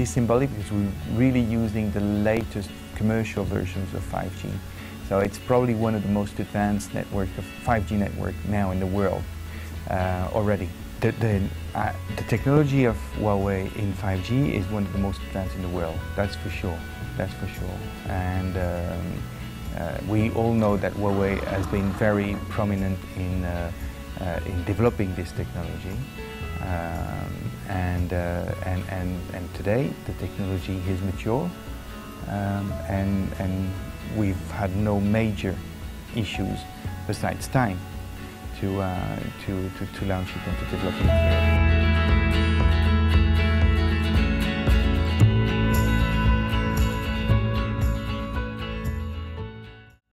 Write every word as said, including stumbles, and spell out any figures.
symbolic because we're really using the latest commercial versions of five G. So it's probably one of the most advanced network of five G network now in the world uh, already. The, the, uh, the technology of Huawei in five G is one of the most advanced in the world, that's for sure, that's for sure. And um, uh, we all know that Huawei has been very prominent in, uh, uh, in developing this technology. Um, and, uh, and, and, and today the technology is mature um, and, and we've had no major issues besides time to, uh, to, to, to launch it and to develop it here.